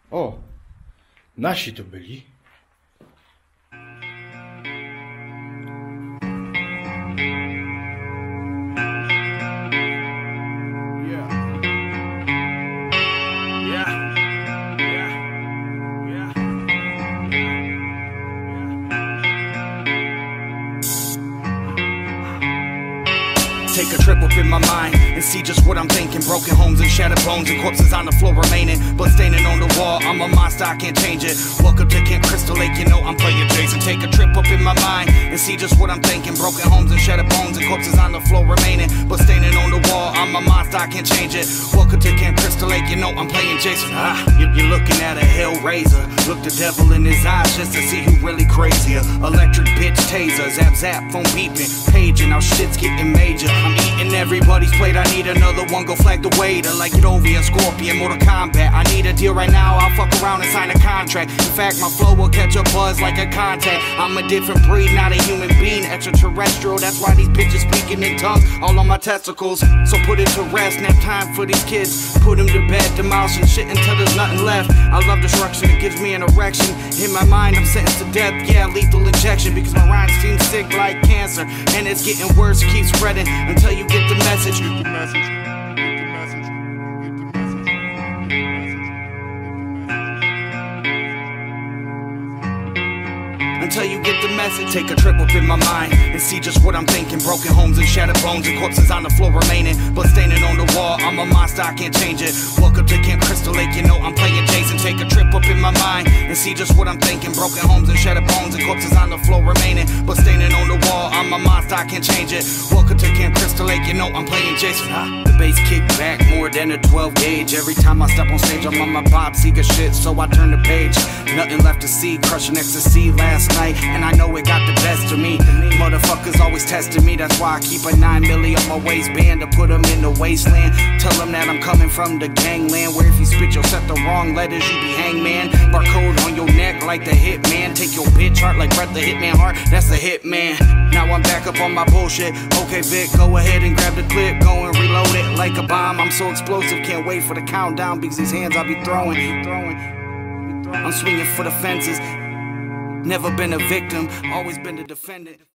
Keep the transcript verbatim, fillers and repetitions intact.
O, nasi to byli. Take a trip up in my mind and see just what I'm thinking. Broken homes and shattered bones and corpses on the floor remaining. Blood staining on the wall, I'm a monster, I can't change it. Welcome to Camp Crystal Lake, you know I'm playing Jason. Take a trip up in my mind and see just what I'm thinking. Broken homes and shattered bones and corpses on the floor remaining. Blood staining on the wall, I'm a monster, I can't change it. Welcome to Camp Crystal Lake, you know I'm playing Jason. Ah, you're looking at a hellraiser. Look the devil in his eyes just to see who really crazier. Electric bitch taser, zap zap, phone beeping, paging, now shit's getting major. I'm eating everybody's plate, I need another one, go flag the waiter. Like Edovian, Scorpion, Mortal Kombat. I need a deal right now, I'll fuck around and sign a contract. In fact, my flow will catch a buzz like a contact. I'm a different breed, not a human being, extraterrestrial. That's why these bitches speaking in tongues, all on my testicles. So put it to rest, nap time for these kids. Put them to bed, demolishing shit until there's nothing left. I love destruction, it gives me an erection. In my mind, I'm sentenced to death, yeah, lethal injection. Because my rhymes seem sick like cancer, and it's getting worse, keep spreading until you get the message. Get the message. Get the message. Get the message. Until you get the message. Take a trip up in my mind and see just what I'm thinking. Broken homes and shattered bones and corpses on the floor remaining. Blood staining on the wall, I'm a monster, I can't change it. Welcome to Camp Crystal Lake, you know I'm playing Jason. Take a trip up in my mind and see just what I'm thinking. Broken homes and shattered bones and corpses on the floor remaining. Blood staining on the wall, I'm a monster, I can't change it. Welcome to Camp Crystal Lake, you know I'm playing Jason. Ah, the bass kick back more than a twelve gauge. Every time I step on stage, I'm on my Bob Seger shit, so I turn the page. Nothing left to see, crushing ecstasy last night, and I know it got the best of me. Motherfuckers always testing me, that's why I keep a nine milli on my waistband to put them in the wasteland. Tell them that I'm coming from the gangland, where if you spit your set the wrong letters, you be hangman. Barcode on your neck like the hitman. Take your bitch heart like Brett the Hitman heart, that's the hitman. Now I'm back up on my bullshit. Okay Vic, go ahead and grab the clip, go and reload it like a bomb. I'm so explosive, can't wait for the countdown, because these hands I'll be throwing, throwing, I'm swinging for the fences. Never been a victim, always been the defendant.